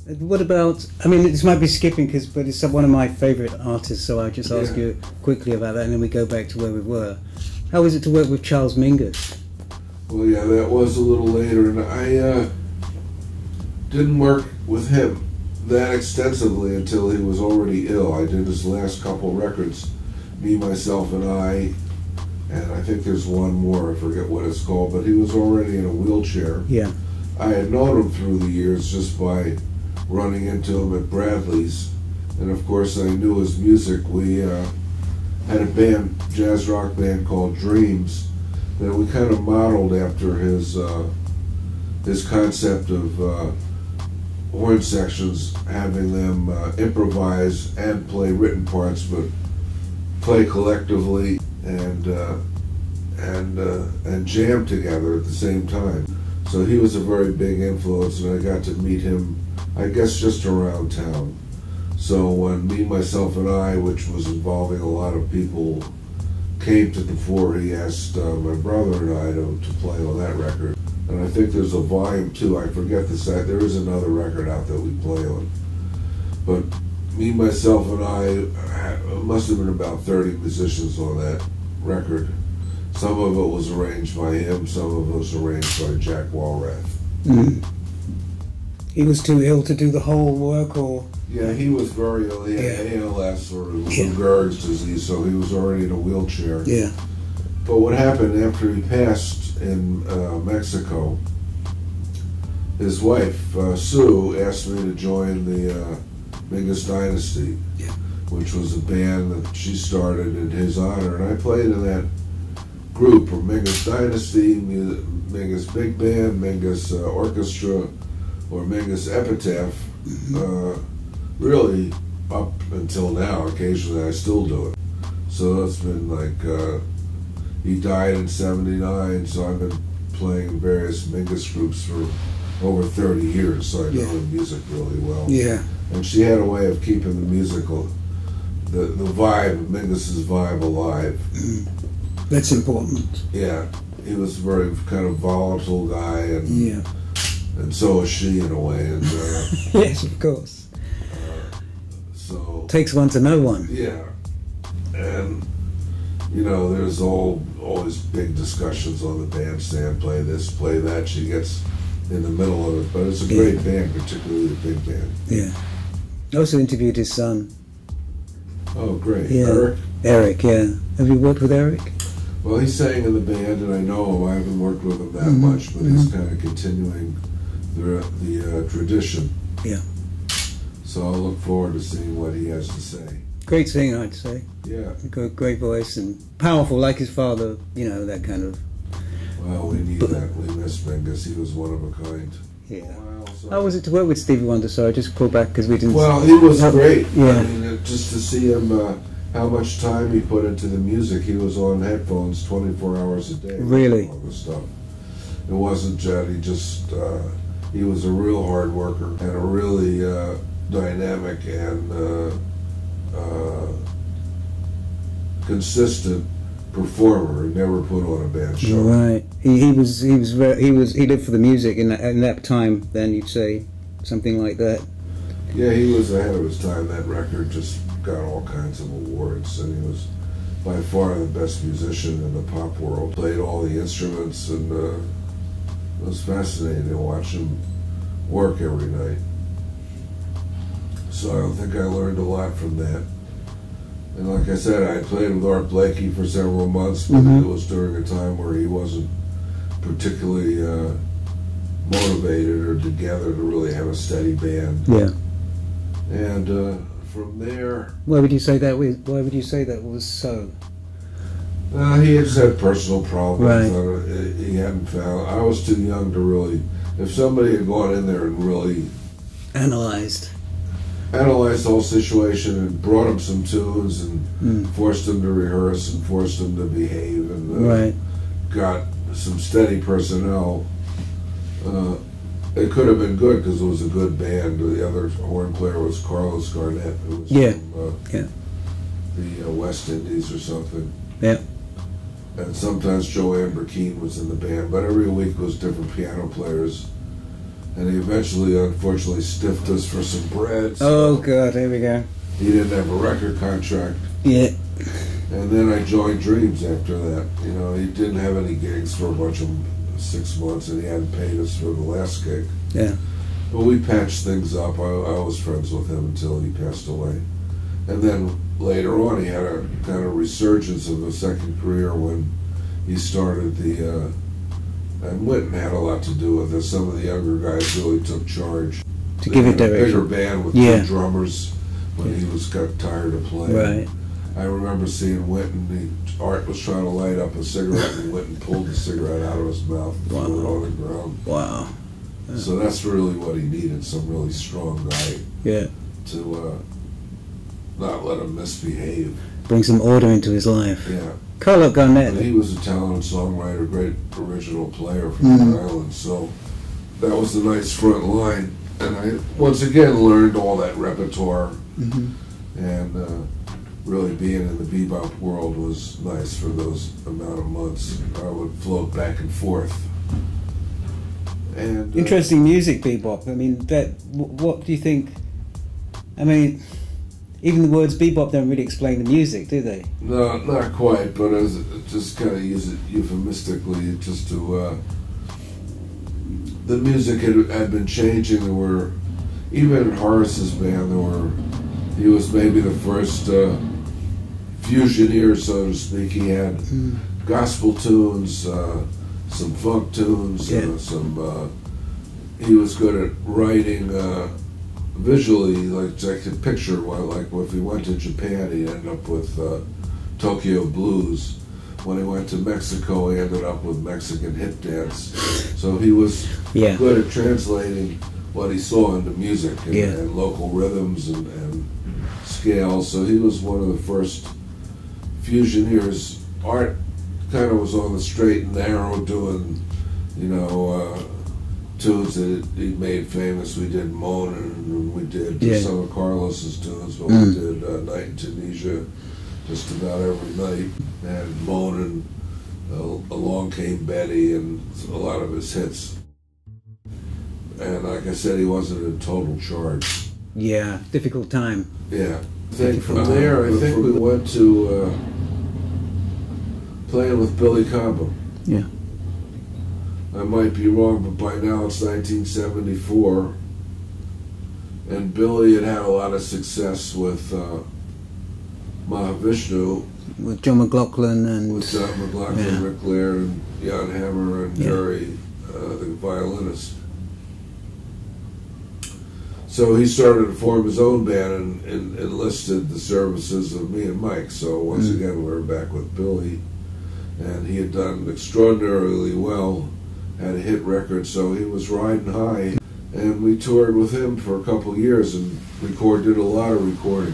What about, I mean, this might be skipping, but it's one of my favourite artists, so I'll just ask you quickly about that and then we go back to where we were. How was it to work with Charles Mingus? Well, yeah, that was a little later, and I didn't work with him that extensively until he was already ill. I did his last couple records, Me, Myself, and I think there's one more, I forget what it's called, but he was already in a wheelchair. Yeah. I had known him through the years just by running into him at Bradley's, and of course I knew his music. We had a band, jazz rock band called Dreams, that we kind of modeled after his concept of horn sections, having them improvise and play written parts, but play collectively and jam together at the same time. So he was a very big influence, and I got to meet him, I guess, just around town. So when Me, Myself, and I, which was involving a lot of people, came to the fore, he asked my brother and I to play on that record. And I think there's a volume 2, I forget the site, there is another record out that we play on. But Me, Myself, and I, must have been about 30 musicians on that record. Some of it was arranged by him, some of it was arranged by Jack Walrath. Mm. He was too ill to do the whole work, or? Yeah, he was very ill. He had ALS, or Lou Gehrig's disease, so he was already in a wheelchair. Yeah. But what happened after he passed in Mexico, his wife, Sue, asked me to join the Mingus Dynasty, which was a band that she started in his honor, and I played in that group from Mingus Dynasty, Mingus Big Band, Mingus Orchestra, or Mingus Epitaph, really up until now. Occasionally I still do it. So it's been like, he died in '79, so I've been playing in various Mingus groups for over 30 years, so I know the music really well. Yeah. And she had a way of keeping the musical, the vibe, Mingus's vibe alive. That's important. Yeah, he was a very kind of volatile guy, and so was she in a way. And yes, of course. So takes one to know one. Yeah, and you know, there's always big discussions on the bandstand. Play this, play that. She gets in the middle of it, but it's a great band, particularly the big band. Yeah. I also interviewed his son. Oh, great. Yeah. Eric? Eric, yeah. Have you worked with Eric? Well, he sang in the band, and I know him. I haven't worked with him that much, but he's kind of continuing the tradition. Yeah. So I'll look forward to seeing what he has to say. Great singer, I'd say. Yeah. Great voice and powerful, like his father, you know, that kind of... Well, we need that. We miss Mingus. He was one of a kind. Yeah. Wow, so how was it to work with Stevie Wonder? So I just called back because we didn't... Well, he was great. Yeah. I mean, just to see him, how much time he put into the music. He was on headphones 24 hours a day. Really? All this stuff. It wasn't that he just... he was a real hard worker and a really dynamic and consistent performer. He never put on a bad show. Right. He lived for the music in that time. Then you'd say something like that. Yeah, he was ahead of his time. That record just got all kinds of awards, and he was by far the best musician in the pop world. Played all the instruments, and it was fascinating to watch him work every night. So I don't think I learned a lot from that. And like I said, I played with Art Blakey for several months, but it was during a time where he wasn't particularly motivated or together to really have a steady band. Yeah. And from there... Why would you say that was so? He had just had personal problems. Right. He hadn't found... I was too young to really... If somebody had gone in there and really... Analyzed the whole situation and brought him some tunes and forced him to rehearse and forced him to behave and got some steady personnel, it could have been good because it was a good band. The other horn player was Carlos Garnett, who was from the West Indies or something. Yeah. And sometimes Joanne Burkeen was in the band, but every week was different piano players. and he eventually, unfortunately, stiffed us for some bread. Oh God, there we go. He didn't have a record contract. Yeah. And then I joined Dreams after that. You know, he didn't have any gigs for a bunch of 6 months, and he hadn't paid us for the last gig. Yeah. But we patched things up. I was friends with him until he passed away. And then later on, he had a kind of resurgence of a second career when he started the, and Wynton had a lot to do with it. Some of the younger guys really took charge. To give it direction. A bigger direction. band with Yeah. 2 drummers when he got tired of playing. Right. I remember seeing Wynton, Art was trying to light up a cigarette, and Wynton pulled the cigarette out of his mouth and threw it on the ground. Wow. Yeah. So that's really what he needed, some really strong guy Yeah. to not let him misbehave. Bring some order into his life. Yeah. Carlo But Garnett. he was a talented songwriter, great original player from the island, so that was a nice front line. And I, once again, learned all that repertoire, and really being in the bebop world was nice for those amount of months. I would float back and forth. And Interesting music, bebop. I mean, what do you think? I mean, even the words bebop don't really explain the music, do they? No, not quite, but as just kind of use it euphemistically, just to the music had been changing. There were, even in Horace's band, he was maybe the first fusioneer, so to speak. He had gospel tunes, some funk tunes, he was good at writing visually, like I could picture, like if he went to Japan, he'd end up with Tokyo Blues. When he went to Mexico, he ended up with Mexican hip dance. So he was good at translating what he saw into music and local rhythms and scales. So he was one of the first fusioneers. Art kind of was on the straight and narrow, doing, tunes that he made famous. We did Moanin', and we did some of Carlos's tunes, but we did Night in Tunisia just about every night, and Moanin', Along Came Betty, and a lot of his hits. And like I said, he wasn't in total charge. Yeah, difficult time. Yeah. I think from there, I think we went to playing with Billy Cobham. Yeah. I might be wrong, but by now it's 1974, and Billy had had a lot of success with Mahavishnu, with John McLaughlin and with John McLaughlin, Rick Laird, and Jan Hammer, and Jerry, the violinist. So he started to form his own band and enlisted the services of me and Mike. So once again, we were back with Billy, and he had done extraordinarily well. Had a hit record, so he was riding high, and we toured with him for a couple of years and did a lot of recording.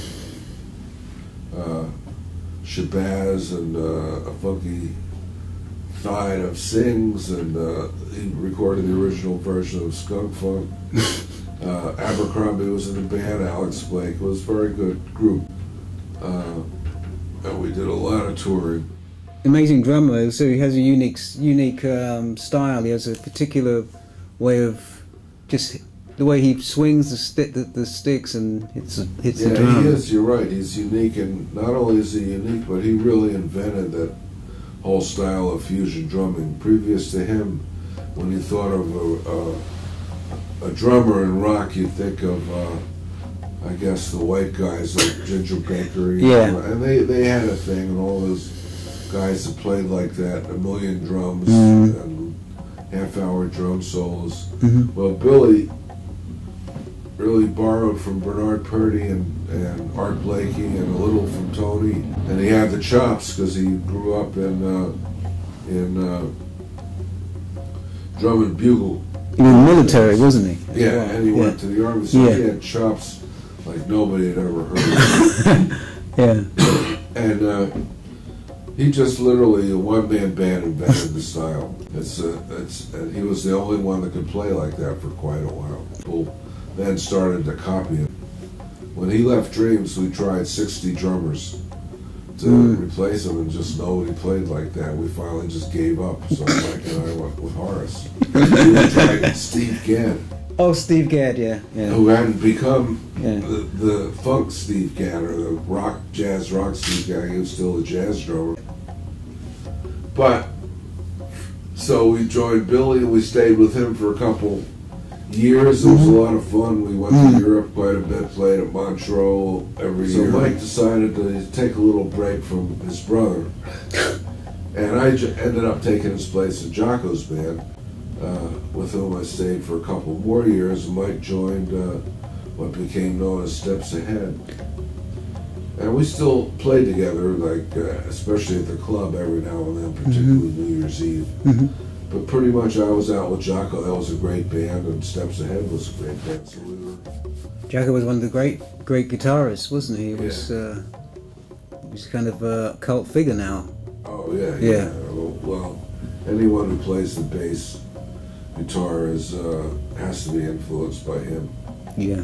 Shabazz and A Funky Thide of Sings, and he recorded the original version of Skunk Funk. Abercrombie was in the band, Alex Blake. It was a very good group, and we did a lot of touring. Amazing drummer, so he has a unique style. He has a particular way of just the way he swings the sticks and hits the drum. He is. You're right. He's unique, and not only is he unique, but he really invented that whole style of fusion drumming. Previous to him, when you thought of a drummer in rock, you'd think of I guess the white guys like Ginger Baker, and they had a thing, and all those guys that played like that, a million drums and half-hour drum solos. Well, Billy really borrowed from Bernard Purdie and Art Blakey and a little from Tony, and he had the chops because he grew up in drum and bugle. He was military, wasn't he? Yeah, and he went to the army, so he had chops like nobody had ever heard of. And he just literally, a one-man band, invented the style. And he was the only one that could play like that for quite a while. People then started to copy him. When he left Dreams, we tried 60 drummers replace him, and just nobody played like that. We finally just gave up. So Mike and I went with Horace. We were trying Steve Gadd. Oh, Steve Gadd, yeah. Who hadn't become the funk Steve Gadd or the jazz rock Steve Gadd. He was still a jazz drummer. But so we joined Billy, and we stayed with him for a couple years. It was a lot of fun. We went to Europe quite a bit, played at Montreux every year. So Mike decided to take a little break from his brother, and I ended up taking his place in Jocko's band, with whom I stayed for a couple more years. Mike joined what became known as Steps Ahead. And we still play together, like especially at the club every now and then, particularly New Year's Eve. But pretty much I was out with Jocko. That was a great band, and Steps Ahead was a great band. So we were... Jocko was one of the great guitarists, wasn't he? He was kind of a cult figure now. Oh yeah. Well, anyone who plays the bass guitar has to be influenced by him. Yeah.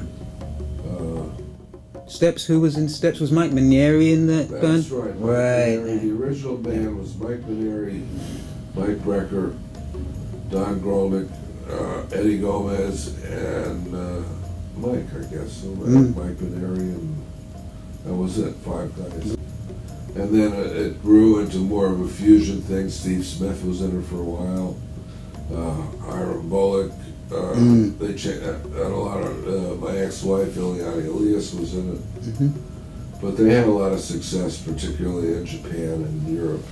Steps, who was in Steps? Was Mike Manieri in that band? That's right. Manieri. The original band was Mike Manieri, Mike Brecker, Don Grolnick, Eddie Gomez, and Mike, I guess. So Mike Manieri, and that was it, 5 guys. And then it grew into more of a fusion thing. Steve Smith was in it for a while. Hiram Bullock. They had a lot of my ex-wife Ileana Elias was in it, but they had a lot of success, particularly in Japan and Europe.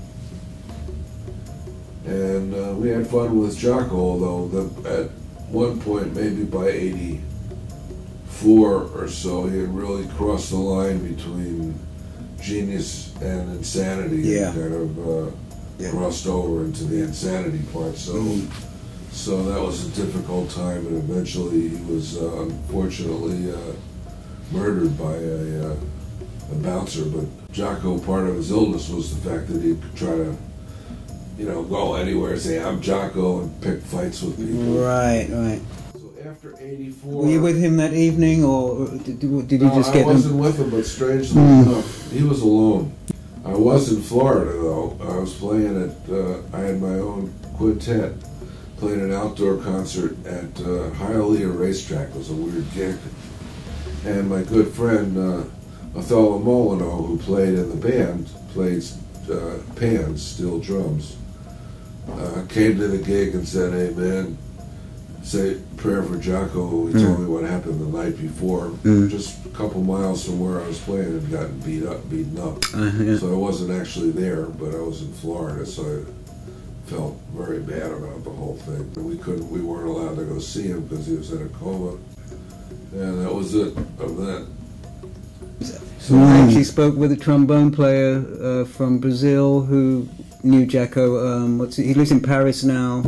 And we had fun with Jocko, although at one point, maybe by '84 or so, he had really crossed the line between genius and insanity, and kind of crossed over into the insanity part. So that was a difficult time, and eventually he was unfortunately murdered by a bouncer. But Jocko, part of his illness was the fact that he could try to, go anywhere and say, "I'm Jocko," and pick fights with people. Right. So after '84... Were you with him that evening, or did you just get him? I wasn't with him, but strangely enough, he was alone. I was in Florida, though. I was playing I had my own quintet. Played an outdoor concert at Hialeah Racetrack. It was a weird gig. And my good friend, Othello Molino, who played in the band, played pans, steel drums, came to the gig and said, "Hey man, say a prayer for Jocko." He told me what happened the night before. Just a couple miles from where I was playing, had gotten beaten up. So I wasn't actually there, but I was in Florida, so I felt very bad about the whole thing. We weren't allowed to go see him because he was in a coma, and that was it of that. So I actually spoke with a trombone player from Brazil who knew Jocko. He lives in Paris now.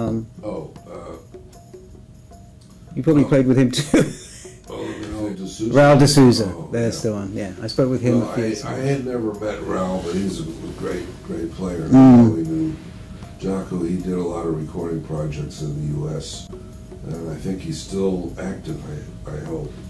You probably played with him too. Raul de Souza. That's the one. Yeah, I spoke with him. Well, I had never met Raul, but he's a great player. I probably knew Jocko. He did a lot of recording projects in the U.S., and I think he's still active, I hope.